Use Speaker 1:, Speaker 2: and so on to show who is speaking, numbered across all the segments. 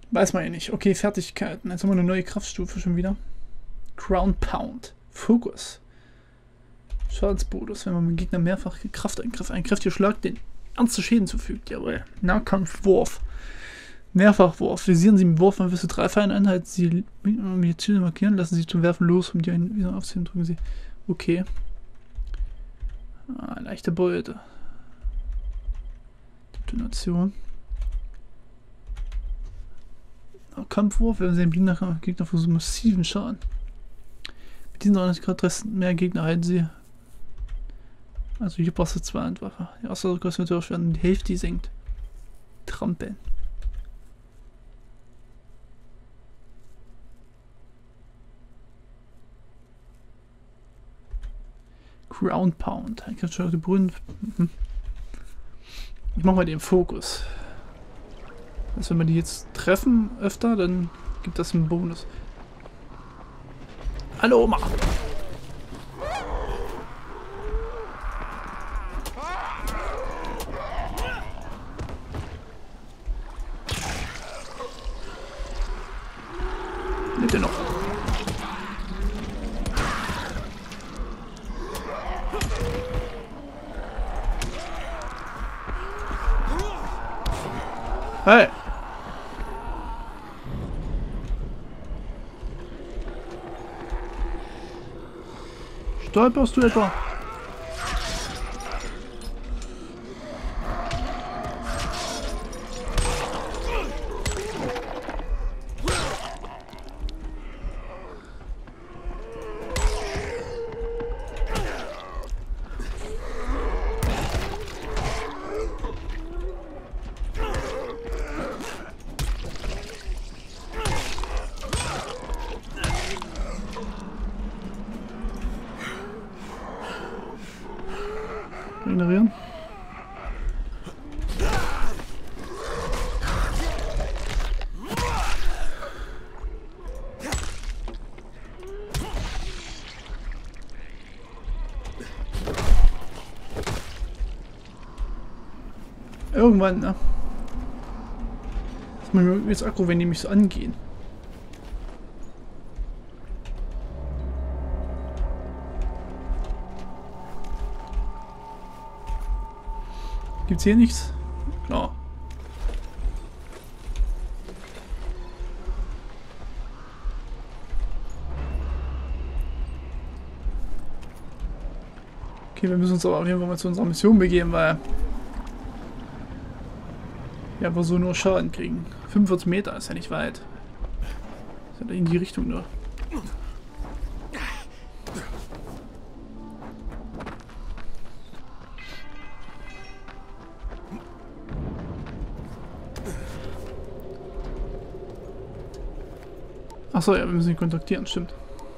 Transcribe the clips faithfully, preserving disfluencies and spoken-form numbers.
Speaker 1: Weiß man ja nicht. Okay, Fertigkeiten. Jetzt haben wir eine neue Kraftstufe schon wieder. Ground Pound. Fokus. Schadensbonus, wenn man mit dem Gegner mehrfach Krafteingriff einen kräftiger Schlag den ernste Schäden zufügt. Jawohl. Nahkampfwurf. Mehrfachwurf. Visieren Sie mit Wurf an bis zu drei Feindeinheiten. Sie um die Ziele markieren, lassen Sie zum Werfen los, um die einen wieder aufzuheben, drücken Sie. Okay. Ah, leichte Beute. Detonation. Kampfwurf, wenn Sie den Gegner, Gegner versuchen, massiven Schaden. Mit diesen dreißig mehr Gegner halten Sie. Also hier brauchst du zwei Handwaffe. Die Ausdauerkosten werden die Hälfte senkt. Trampeln. Ground Pound. Ich kann schon die Brunnen. Ich mach mal den Fokus. Also wenn wir die jetzt treffen öfter, dann gibt das einen Bonus. Hallo Oma! Bitte noch. Hey! Stolperst du etwa? Ignorieren. Irgendwann, ne? Das ist mir jetzt aggro, wenn die mich so angehen. Gibt's hier nichts? Klar. Okay, wir müssen uns aber auf jeden Fall mal zu unserer Mission begeben, weil wir einfach so nur Schaden kriegen. fünfundvierzig Meter ist ja nicht weit. Ist ja in die Richtung nur. Achso, ja, wir müssen ihn kontaktieren, stimmt.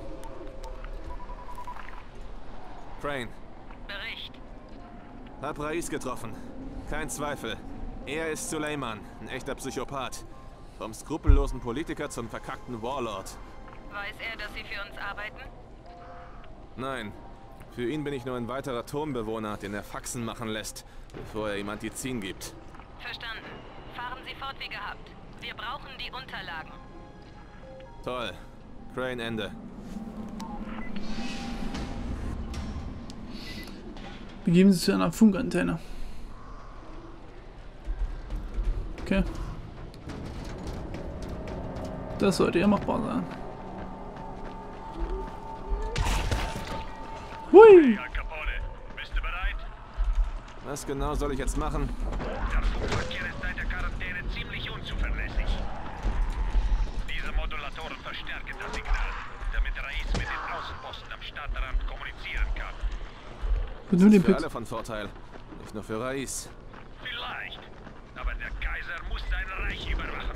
Speaker 2: Crane.
Speaker 3: Bericht.
Speaker 2: Hab Rais getroffen. Kein Zweifel. Er ist Suleiman, ein echter Psychopath. Vom skrupellosen Politiker zum verkackten Warlord.
Speaker 3: Weiß er, dass Sie für uns arbeiten?
Speaker 2: Nein. Für ihn bin ich nur ein weiterer Turmbewohner, den er Faxen machen lässt, bevor er ihm Antizin gibt.
Speaker 3: Verstanden. Fahren Sie fort wie gehabt. Wir brauchen die Unterlagen.
Speaker 2: Toll. Crane, Ende.
Speaker 1: Begeben Sie sich zu einer Funkantenne. Okay. Das sollte ja machbar sein. Hui!
Speaker 4: Al Capone, bist du bereit?
Speaker 2: Was genau soll ich jetzt machen?
Speaker 4: Der Funkverkehr ist seit der Quarantäne ziemlich unzuverlässig. Diese Modulatoren verstärken das Signal, damit Rais mit den Außenposten am Stadtrand kommunizieren kann.
Speaker 1: Und nur den
Speaker 2: Für
Speaker 1: Pit.
Speaker 2: alle von Vorteil. Nicht nur für Rais.
Speaker 4: Vielleicht. Aber der Kaiser muss sein Reich überwachen.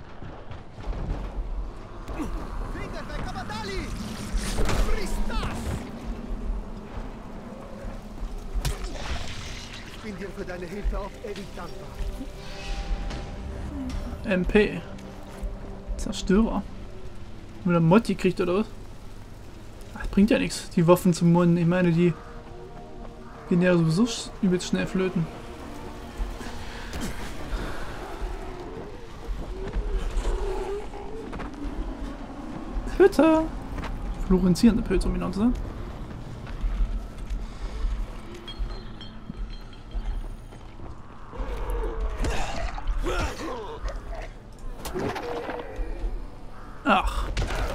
Speaker 5: Ich bin dir für deine Hilfe auf ewig dankbar.
Speaker 1: M P. Zerstörer. Oder Motti kriegt oder was? Ach, bringt ja nichts, die Waffen zum Mund. Ich meine, die gehen ja sowieso übelst schnell flöten. Hütte. Florenzierende Pilze, um ihn zu sagen. Ach.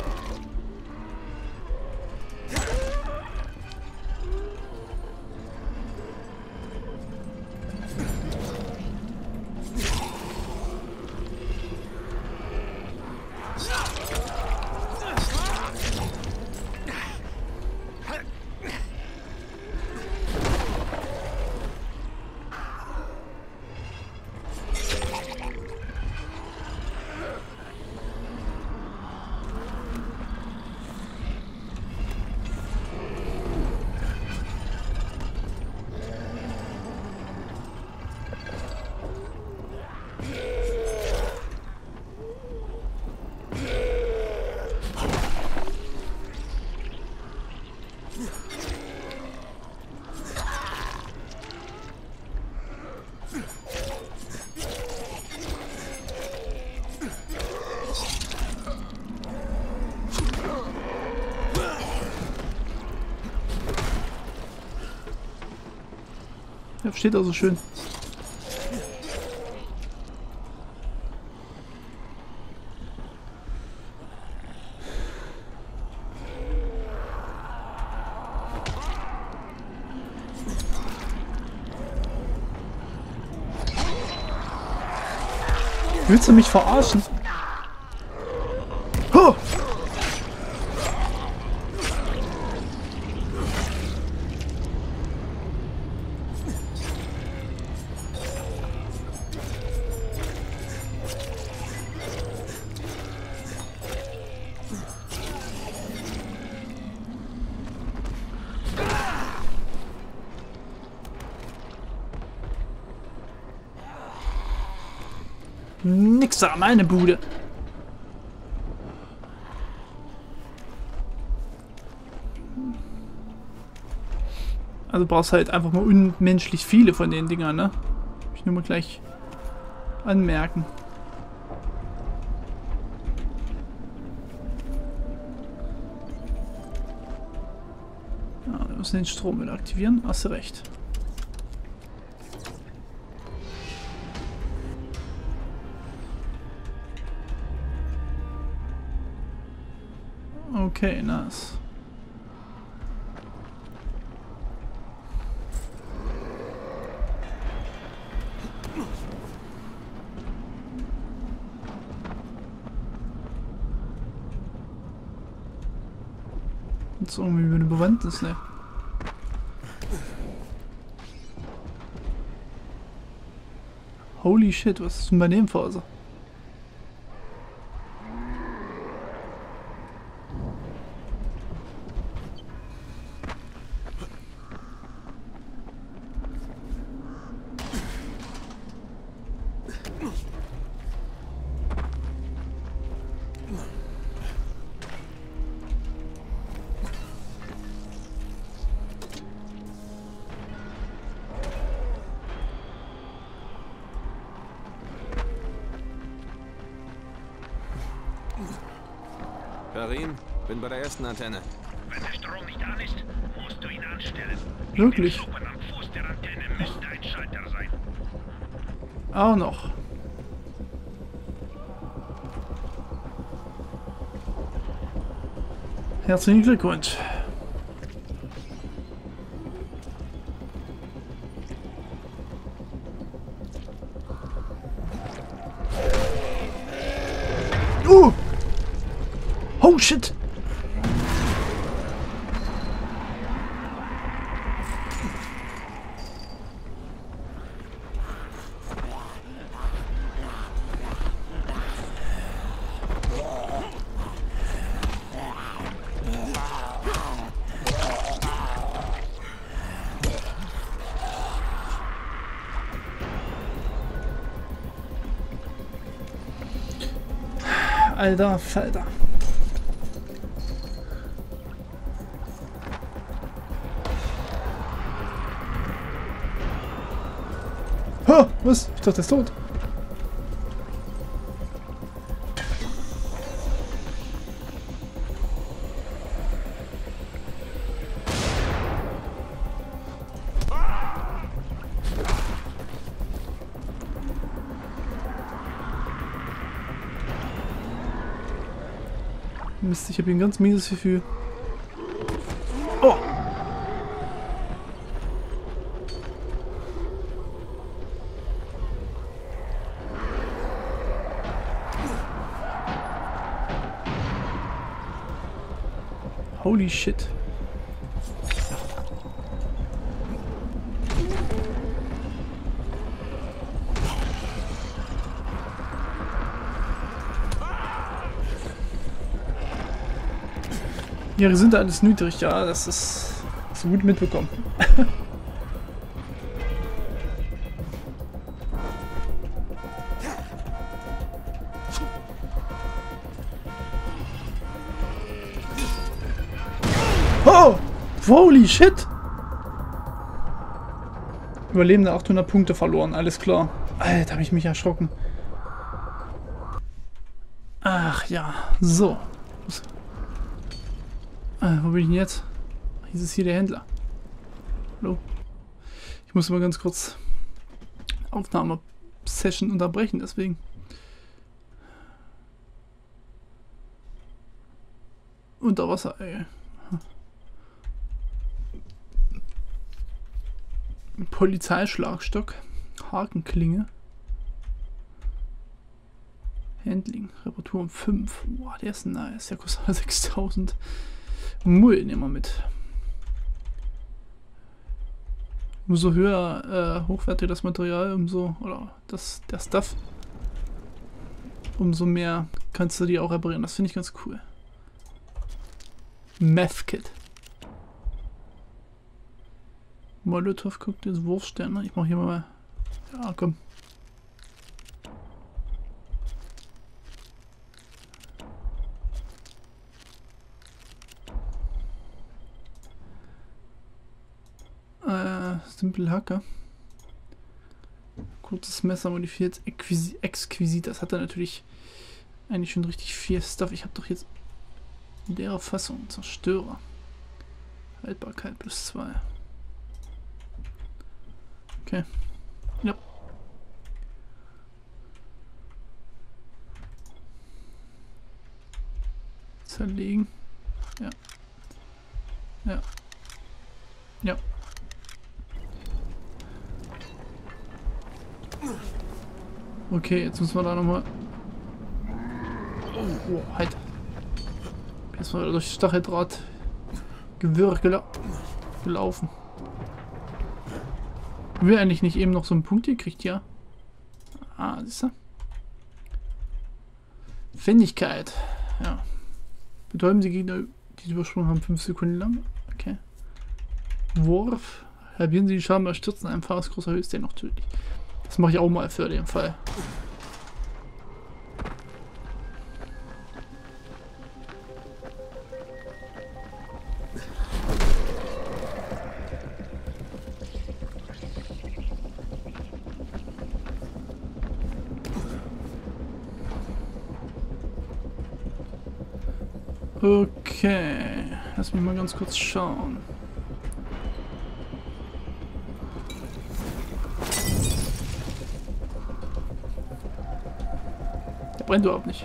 Speaker 1: Ja, steht auch so schön. Willst du mich verarschen? Huh! Nix da, meine Bude. Also brauchst halt einfach mal unmenschlich viele von den Dingern, ne? Ich nur mal gleich anmerken. Ja, wir müssen den Strom wieder aktivieren. Hast du recht. Okay, nice. Jetzt irgendwie über eine Bewandtnis, ne? Holy shit, was ist denn bei dem Phase?
Speaker 2: Karim, bin bei der ersten Antenne.
Speaker 4: Wenn der Strom nicht an ist, musst du ihn anstellen.
Speaker 1: Wirklich?
Speaker 4: In den Schuppen am Fuß der Antenne müsste ein Schalter sein.
Speaker 1: Auch noch. Herzlichen Glückwunsch. Uh! Oh shit! Alter Falter. Ha, was? Ich dachte, der ist tot. Mist, ich habe hier ein ganz mieses Gefühl. Oh! Holy shit. Ja, sind alles niedrig, ja, das ist so gut mitbekommen. Oh! Holy shit! Überlebende achthundert Punkte verloren, alles klar. Alter, habe ich mich erschrocken. Ach ja, so. Äh, wo bin ich denn jetzt? Hier ist hier der Händler. Hallo? Ich muss mal ganz kurz Aufnahme-Session unterbrechen, deswegen. Unterwasser, ey. Polizeischlagstock. Hakenklinge. Handling. Reparatur um fünf. Boah, der ist nice. Der kostet sechstausend. Mull nehmen wir mit. Umso höher äh, hochwertig das Material, umso, oder das, der Stuff, umso mehr kannst du die auch reparieren. Das finde ich ganz cool. Meth Kit. Molotov guckt jetzt Wurfsterne. Ich mache hier mal. Ja, komm. Simple Hacker. Kurzes Messer modifiziert. Exquis exquisit. Das hat er natürlich eigentlich schon richtig viel Stuff. Ich habe doch jetzt in der Fassung Zerstörer. Haltbarkeit plus zwei. Okay. Ja. Zerlegen. Ja. Ja. Ja. Okay, jetzt müssen wir da nochmal. Oh, oh, halt. Jetzt mal durch Stacheldraht Gewirr gela gelaufen. Will eigentlich nicht eben noch so einen Punkt hier kriegt, ja. Ah, siehst du? Findigkeit. Ja. Betäuben Sie Gegner, die sie übersprungen haben, fünf Sekunden lang. Okay. Wurf. Halbieren Sie die Schaden bei Stürzen einem Fahrers erhöht den noch tödlich. Das mache ich auch mal für den Fall. Okay, lass mich mal ganz kurz schauen. Der brennt überhaupt nicht.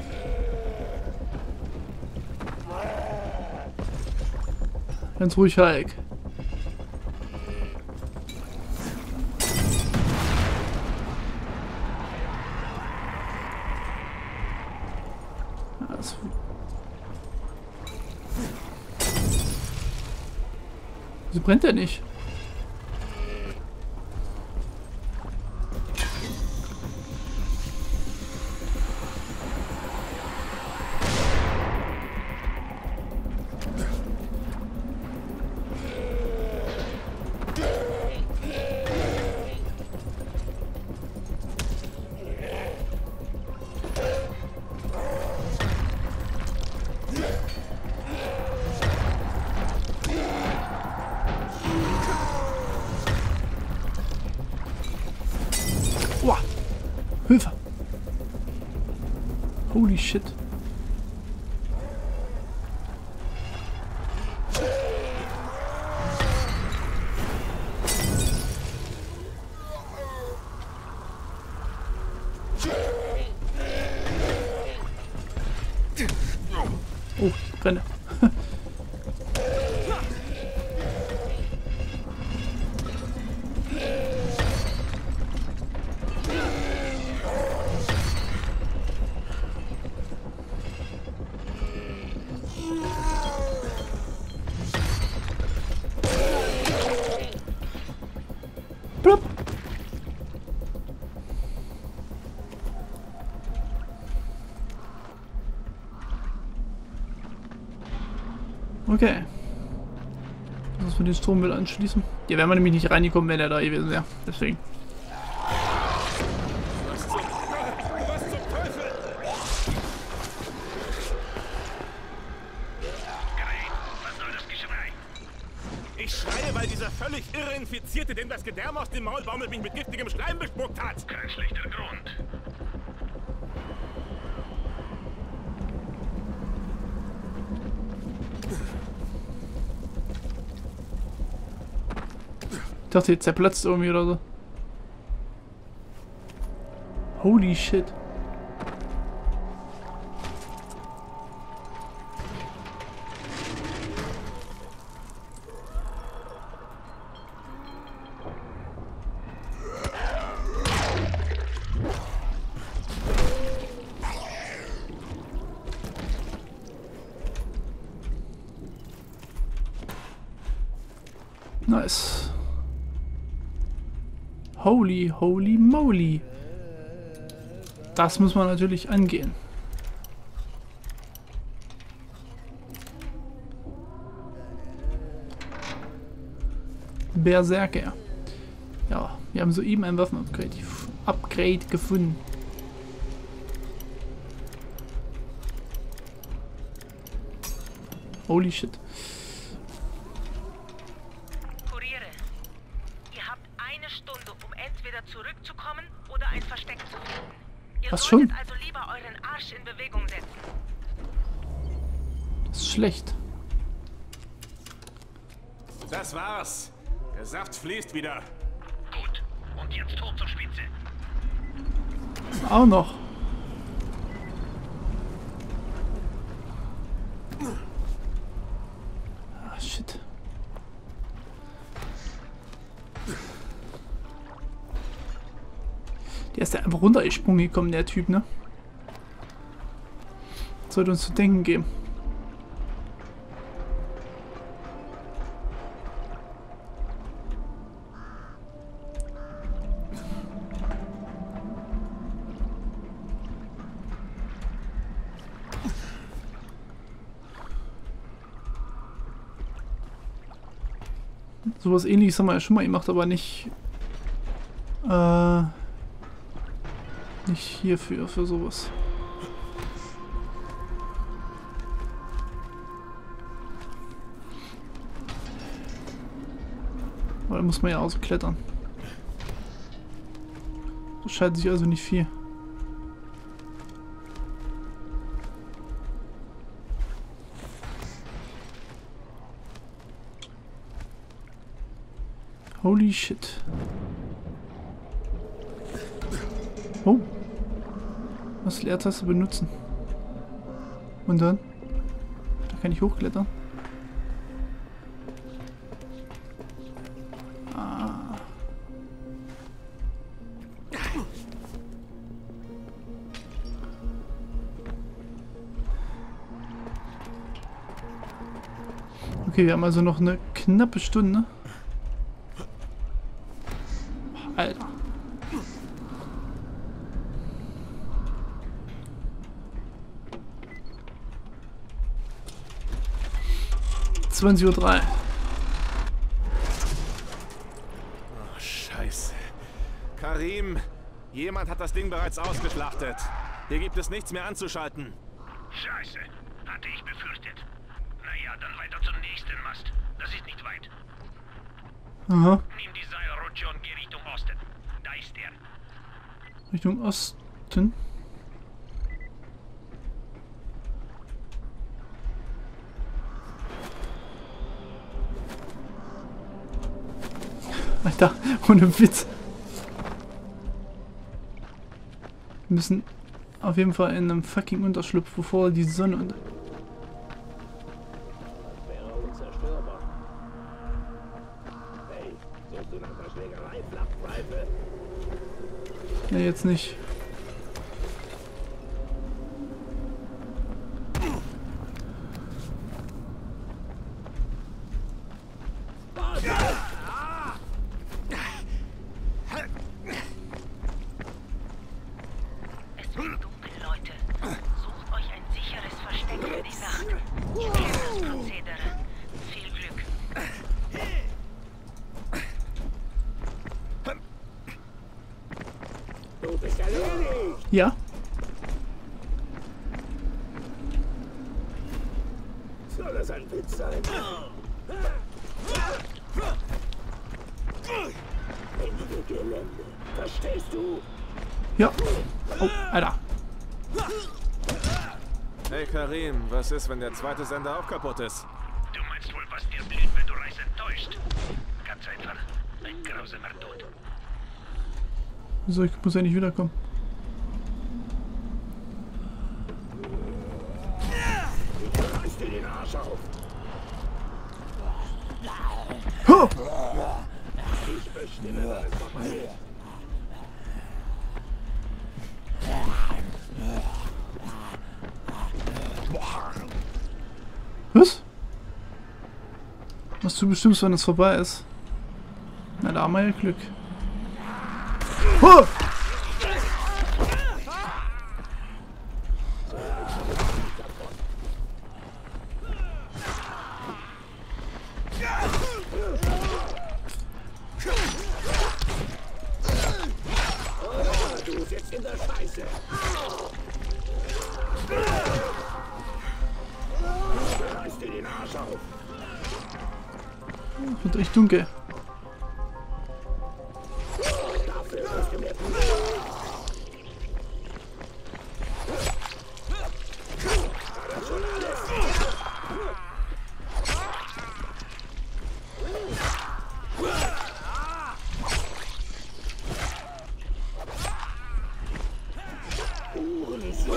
Speaker 1: Ganz ruhig, Hulk. Das Wieso brennt der nicht? Boah. Hilfe. Holy shit. Oh, ich brenne. Blub. Okay. Lass uns mit den Strommüll anschließen. Hier wären wir nämlich nicht reingekommen, wenn er da gewesen wäre. Deswegen.
Speaker 2: Was zum, was zum Teufel?
Speaker 4: Was soll das Geschrei?
Speaker 2: Ich schreie, weil dieser völlig irre Infizierte, dem das Gedärm aus dem Maul baumelt, mich mit giftigem Schleim bespuckt hat.
Speaker 4: Kein schlechter Grund.
Speaker 1: Ich dachte, jetzt zerplatzt irgendwie oder so. Holy shit. Nice. Holy, holy moly. Das muss man natürlich angehen. Berserker. Ja, wir haben soeben ein Waffenupgrade Upgrade gefunden. Holy shit.
Speaker 3: Kuriere, ihr habt eine Stunde, um entweder zurückzukommen oder ein Versteck zu finden. Ihr
Speaker 1: Was
Speaker 3: solltet
Speaker 1: schon?
Speaker 3: also lieber euren Arsch in Bewegung setzen.
Speaker 1: Das ist schlecht.
Speaker 2: Das war's. Der Saft fließt wieder.
Speaker 4: Gut. Und jetzt hoch zur Spitze.
Speaker 1: Auch noch. Ah, shit. Der ist ja einfach runtergesprungen gekommen, der Typ, ne? Das sollte uns zu denken geben. Sowas Ähnliches haben wir ja schon mal gemacht, aber nicht äh, nicht hierfür, für sowas. Aber da muss man ja auch so klettern. Das scheint sich also nicht viel. Holy shit. Oh. Was Leertaste benutzen. Und dann? Da kann ich hochklettern. Ah. Okay, wir haben also noch eine knappe Stunde. Alter. zwanzig Uhr drei.
Speaker 2: Oh, Scheiße. Karim, jemand hat das Ding bereits ausgeschlachtet. Hier gibt es nichts mehr anzuschalten.
Speaker 4: Scheiße. Hatte ich befürchtet. Naja, dann weiter zum nächsten Mast. Das ist nicht weit.
Speaker 1: Aha.
Speaker 4: Nimm die Seilrutsche und geh Richtung Osten. Da ist er.
Speaker 1: Richtung Osten. Alter, ohne Witz. Wir müssen auf jeden Fall in einem fucking Unterschlupf, bevor die Sonne unter... Ne, jetzt nicht.
Speaker 3: Es wird dunkel, Leute. Sucht euch ein sicheres Versteck für die Nacht. Ihr kennt das Prozedere. Viel Glück.
Speaker 5: Du bist erledigt!
Speaker 1: Ja?
Speaker 5: Soll das ein Witz sein? Ende Gelände. Verstehst du?
Speaker 1: Ja. Oh, Alter.
Speaker 2: Hey Karim, was ist, wenn der zweite Sender auch kaputt ist?
Speaker 4: Du meinst wohl, was dir blüht, wenn du Reis enttäuscht? Ganz einfach. Ein grausamer Tod.
Speaker 1: So, ich muss ja nicht wiederkommen.
Speaker 5: Reiß dir den Arsch auf!
Speaker 1: Huh!
Speaker 5: Ich bestimme, wann es vorbei ist.
Speaker 1: Was? Was du bestimmst, wenn es vorbei ist? Na, da haben wir ja Glück. Huh!
Speaker 5: Du sitzt in der Scheiße! Reiß dir den Arsch auf!
Speaker 1: Wird echt dunkel.
Speaker 5: Dafür wirst du mir gut. War das schon alles? Uhrensohn.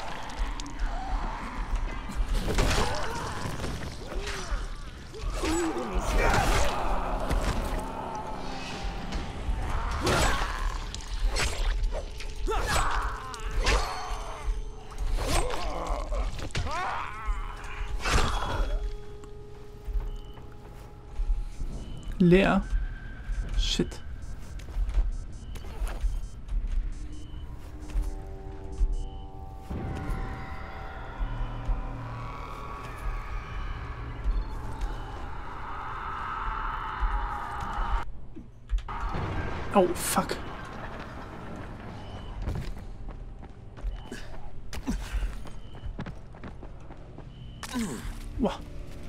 Speaker 1: Leer. Shit. Oh, fuck. Wow.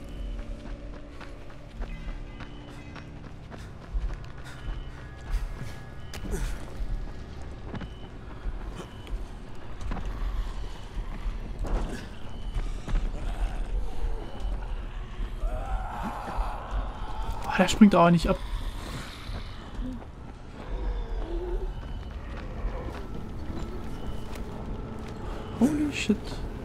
Speaker 1: Der springt aber nicht ab. Holy shit.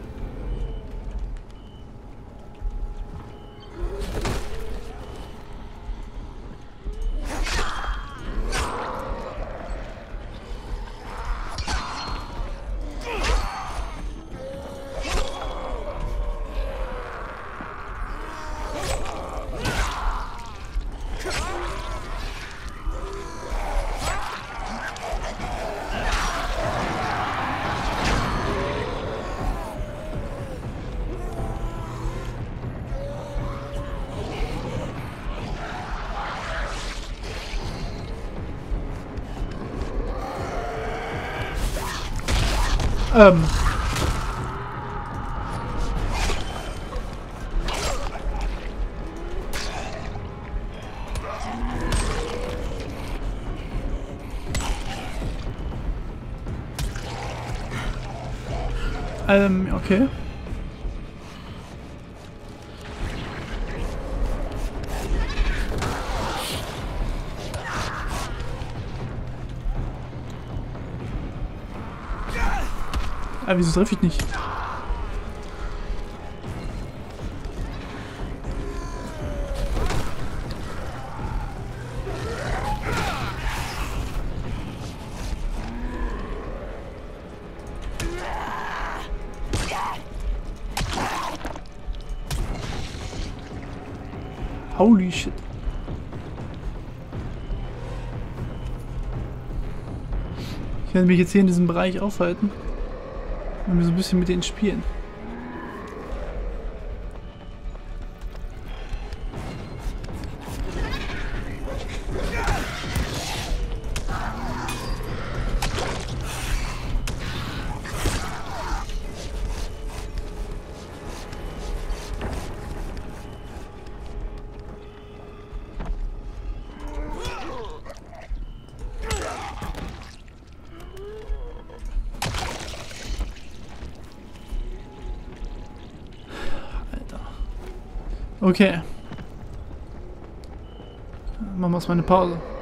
Speaker 1: Ähm. Ähm, okay. Ah, wieso treffe ich nicht? Holy shit. Ich werde mich jetzt hier in diesem Bereich aufhalten und wir so ein bisschen mit denen spielen. Okay. Machen wir erstmal eine Pause.